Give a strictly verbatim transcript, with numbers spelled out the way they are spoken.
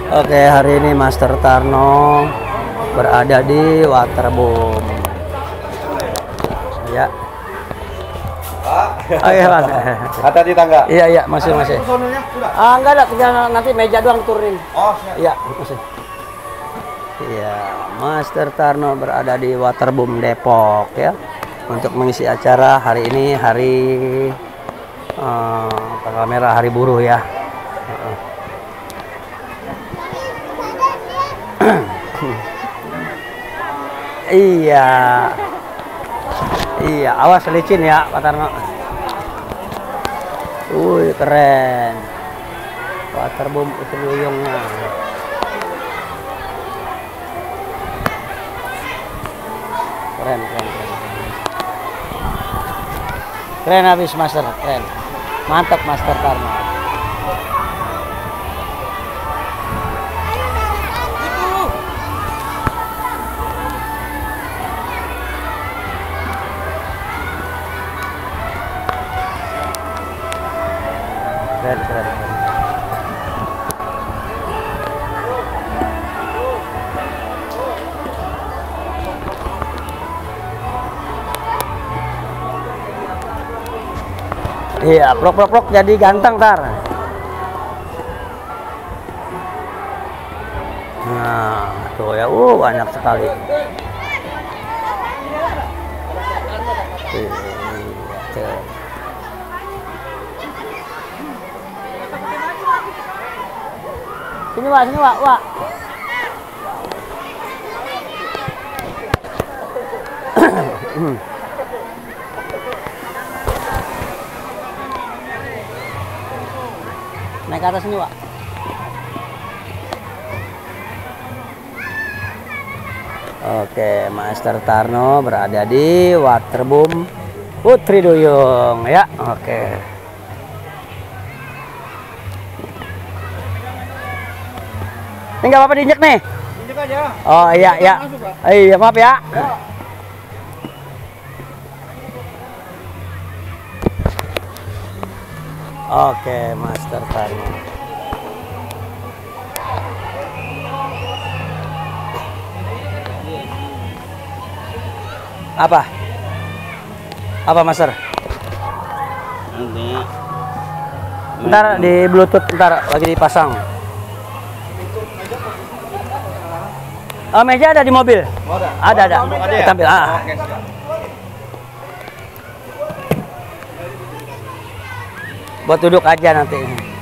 Oke, hari ini Master Tarno berada di Waterboom. Ya. Oh iya, Mas. Ada di tangga? Iya, iya, masih masih. Ah, enggak ada, tinggal nanti meja doang turunin. Oh, siap. Iya, masih. Iya, Master Tarno berada di Waterboom Depok ya. Untuk mengisi acara hari ini hari uh, tanggal merah, hari buruh ya. Uh. Iya. Iya, awas licin ya, Pak Tarno. Wih, keren. Waterboom itu duyungnya. Keren, keren, keren. Keren habis Master, keren. Mantap Master Tarno. Keren, keren, keren. Iya, prok prok prok jadi ganteng tar. Nah, tuh ya, uh banyak sekali. Iya, tuh. Sini Wak, sini Wak, Wak. Naik ke atas sini Wak. Oke, Master Tarno berada di Waterboom Putri Duyung ya. Oke. Ini nggak apa-apa diinjek nih. Injek aja. Oh iya iya. Iya maaf ya. Ya. Oke, Master Tarno. Apa? Apa Master? Nanti. Ntar di Bluetooth, ntar lagi dipasang. Oh, meja ada di mobil? Oh, ada. Ada, ada. Oh, ada ya? Kita ambil. Ah. Oke, siap. Buat duduk aja nanti.